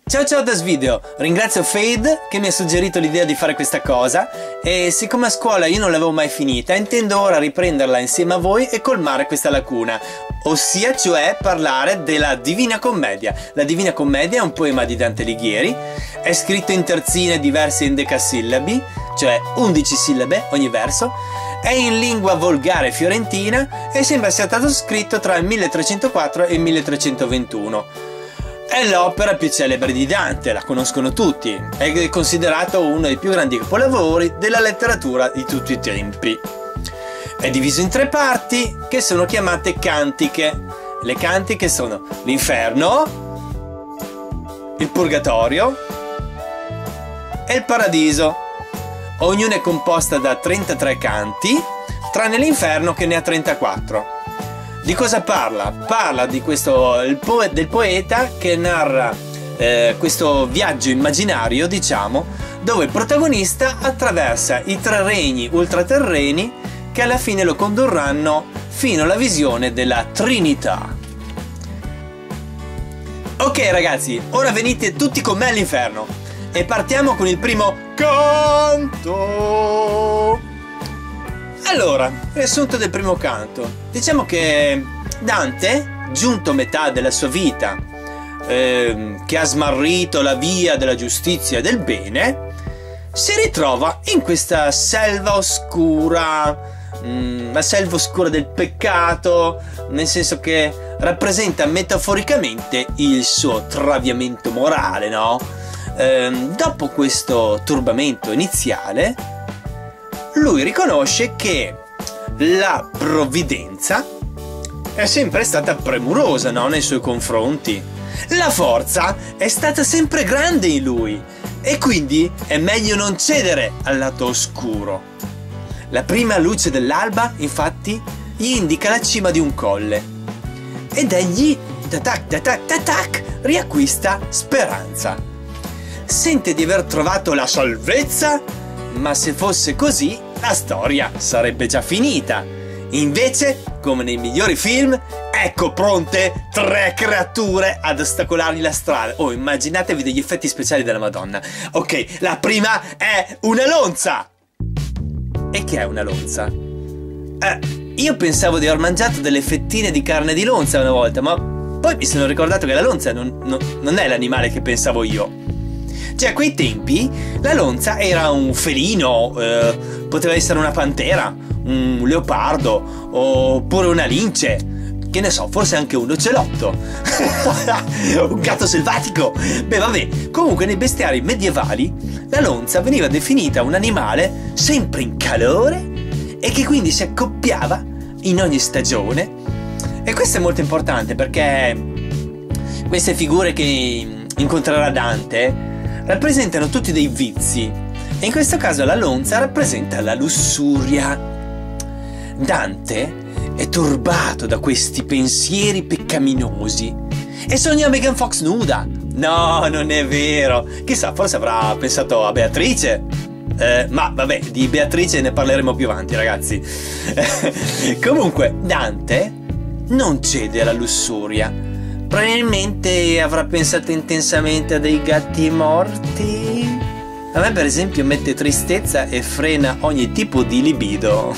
Ciao ciao da Svideo, ringrazio Fade che mi ha suggerito l'idea di fare questa cosa e siccome a scuola io non l'avevo mai finita, intendo ora riprenderla insieme a voi e colmare questa lacuna, ossia cioè parlare della Divina Commedia. La Divina Commedia è un poema di Dante Alighieri, è scritto in terzine diverse endecasillabi, cioè 11 sillabe ogni verso, è in lingua volgare fiorentina e sembra sia stato scritto tra il 1304 e il 1321. È l'opera più celebre di Dante, la conoscono tutti, è considerato uno dei più grandi capolavori della letteratura di tutti i tempi. È diviso in 3 parti che sono chiamate cantiche. Le cantiche sono l'inferno, il purgatorio e il paradiso. Ognuna è composta da 33 canti, tranne l'inferno che ne ha 34. Di cosa parla? Parla di del poeta che narra questo viaggio immaginario, diciamo, dove il protagonista attraversa i 3 regni ultraterreni che alla fine lo condurranno fino alla visione della Trinità. Ok ragazzi, ora venite tutti con me all'inferno e partiamo con il primo canto. Allora, riassunto del primo canto. Diciamo che Dante, giunto a metà della sua vita, che ha smarrito la via della giustizia e del bene, si ritrova in questa selva oscura, la selva oscura del peccato, nel senso che rappresenta metaforicamente il suo traviamento morale, no? Dopo questo turbamento iniziale, lui riconosce che la provvidenza è sempre stata premurosa, no? Nei suoi confronti. La forza è stata sempre grande in lui e quindi è meglio non cedere al lato oscuro. La prima luce dell'alba, infatti, gli indica la cima di un colle ed egli, tac, riacquista speranza. Sente di aver trovato la salvezza, ma se fosse così, la storia sarebbe già finita. Invece, come nei migliori film, ecco pronte 3 creature ad ostacolargli la strada. Oh, immaginatevi degli effetti speciali della Madonna. Ok, la prima è una lonza. E che è una lonza? Io pensavo di aver mangiato delle fettine di carne di lonza una volta, ma poi mi sono ricordato che la lonza non è l'animale che pensavo io. Cioè, a quei tempi la lonza era un felino, poteva essere una pantera, un leopardo, oppure una lince, che ne so, forse anche un ocelotto, un gatto selvatico. Beh, vabbè, comunque nei bestiari medievali la lonza veniva definita un animale sempre in calore e che quindi si accoppiava in ogni stagione. E questo è molto importante perché queste figure che incontrerà Dante rappresentano tutti dei vizi e in questo caso la lonza rappresenta la lussuria. Dante è turbato da questi pensieri peccaminosi e sogna Megan Fox nuda. No, non è vero. Chissà, forse avrà pensato a Beatrice. Ma vabbè, di Beatrice ne parleremo più avanti, ragazzi. Comunque, Dante non cede alla lussuria. Probabilmente avrà pensato intensamente a dei gatti morti. A me per esempio mette tristezza e frena ogni tipo di libido.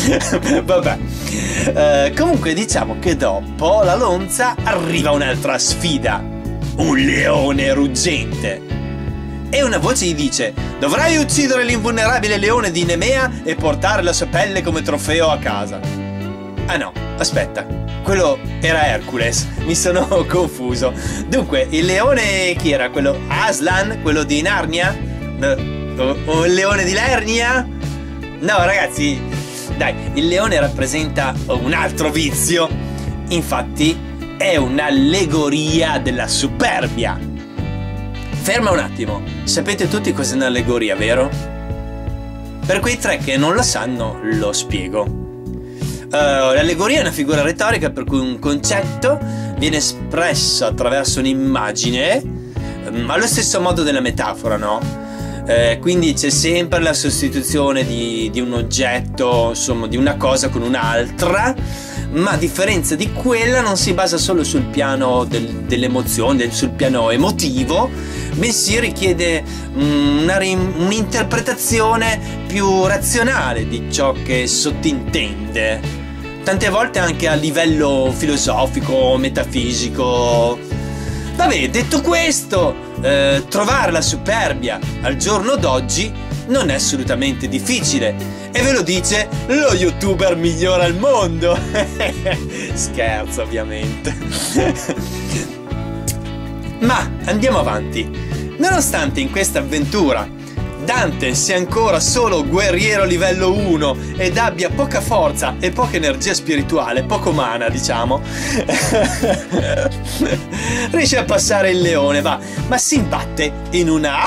Vabbè, comunque diciamo che dopo la lonza arriva un'altra sfida. Un leone ruggente. E una voce gli dice: dovrai uccidere l'invulnerabile leone di Nemea e portare la sua pelle come trofeo a casa. Ah no, aspetta, quello era Hercules, mi sono confuso. Dunque, il leone chi era? Quello Aslan? Quello di Narnia? O il leone di Lernia? No ragazzi, dai, il leone rappresenta un altro vizio. Infatti è un'allegoria della superbia. Ferma un attimo, sapete tutti cos'è un'allegoria, vero? Per quei 3 che non lo sanno, lo spiego. L'allegoria è una figura retorica per cui un concetto viene espresso attraverso un'immagine allo stesso modo della metafora, no? Quindi c'è sempre la sostituzione di un oggetto, insomma di una cosa con un'altra, ma a differenza di quella non si basa solo sul piano delle emozioni, sul piano emotivo, bensì richiede un'interpretazione più razionale di ciò che sottintende, tante volte anche a livello filosofico, metafisico. Vabbè, detto questo, trovare la superbia al giorno d'oggi non è assolutamente difficile, e ve lo dice lo youtuber migliore al mondo. Scherzo, ovviamente. Ma andiamo avanti. Nonostante in questa avventura Dante sia ancora solo guerriero livello 1 ed abbia poca forza e poca energia spirituale, poco mana, diciamo, riesce a passare il leone, ma si imbatte in una...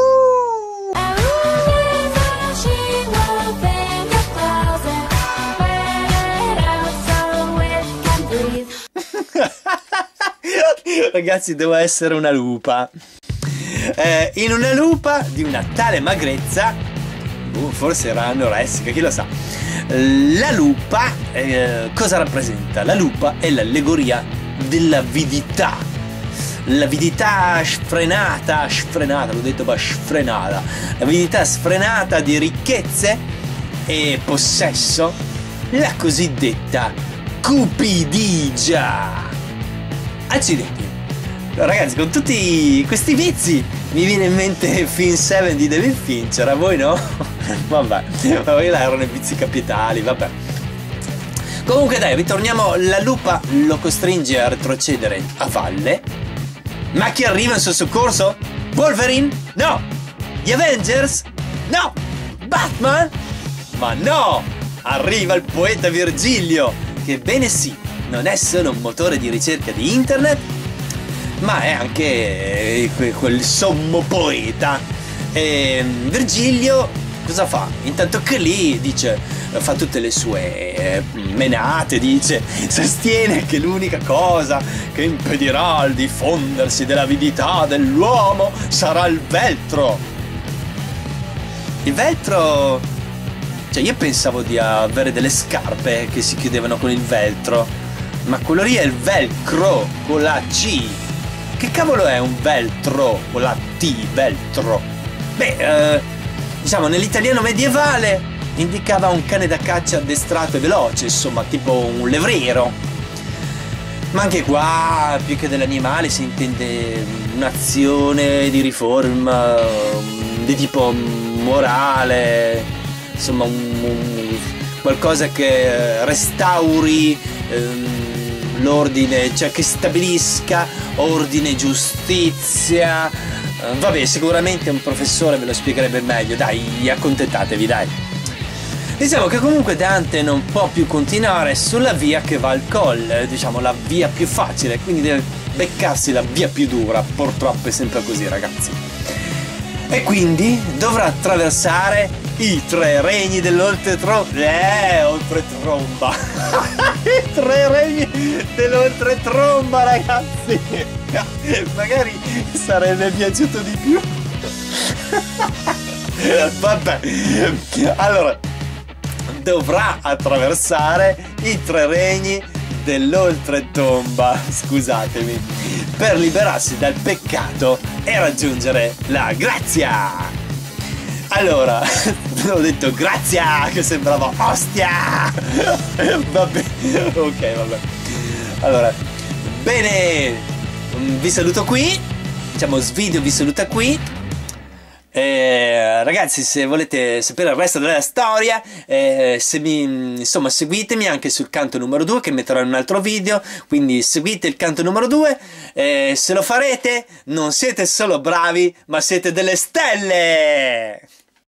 Ragazzi, devo essere una lupa. In una lupa di una tale magrezza, forse era anoressica, chi lo sa. La lupa cosa rappresenta? La lupa è l'allegoria dell'avidità. L'avidità sfrenata, l'ho detto, sfrenata. L'avidità sfrenata di ricchezze e possesso, la cosiddetta cupidigia. Accidenti. Ragazzi, con tutti questi vizi mi viene in mente Film 7 di David Fincher, a voi no? Vabbè, ma là erano i vizi capitali, vabbè. Comunque dai, ritorniamo. La lupa lo costringe a retrocedere a valle. Ma chi arriva in suo soccorso? Wolverine? No! Gli Avengers? No! Batman? Ma no! Arriva il poeta Virgilio, che bene sì, non è solo un motore di ricerca di internet, ma è anche quel sommo poeta. E Virgilio cosa fa? Intanto che lì dice, fa tutte le sue menate, dice, sostiene che l'unica cosa che impedirà il diffondersi dell'avidità dell'uomo sarà il veltro. Il veltro, cioè io pensavo di avere delle scarpe che si chiudevano con il veltro, ma quello lì è il velcro con la C. Che cavolo è un veltro con la T, veltro? Beh, diciamo nell'italiano medievale indicava un cane da caccia addestrato e veloce, insomma tipo un levriero. Ma anche qua, più che dell'animale, si intende un'azione di riforma di tipo morale, insomma qualcosa che restauri l'ordine, cioè che stabilisca ordine e giustizia. Vabbè, sicuramente un professore ve lo spiegherebbe meglio, dai, accontentatevi, dai. Diciamo che comunque Dante non può più continuare sulla via che va al colle, diciamo la via più facile, quindi deve beccarsi la via più dura, purtroppo è sempre così, ragazzi. E quindi dovrà attraversare i tre regni dell'oltretromba. Oltretromba. I tre regni dell'oltretromba, ragazzi. Magari sarebbe piaciuto di più. Vabbè. Allora, dovrà attraversare i tre regni dell'oltretomba, scusatemi, per liberarsi dal peccato e raggiungere la grazia. Allora, ho detto grazia, che sembrava ostia. Vabbè, ok, vabbè. Allora, bene, vi saluto qui, diciamo Svideo vi saluta qui. Ragazzi, se volete sapere il resto della storia, insomma, seguitemi anche sul canto numero 2 che metterò in un altro video, quindi seguite il canto numero 2. Se lo farete non siete solo bravi, ma siete delle stelle.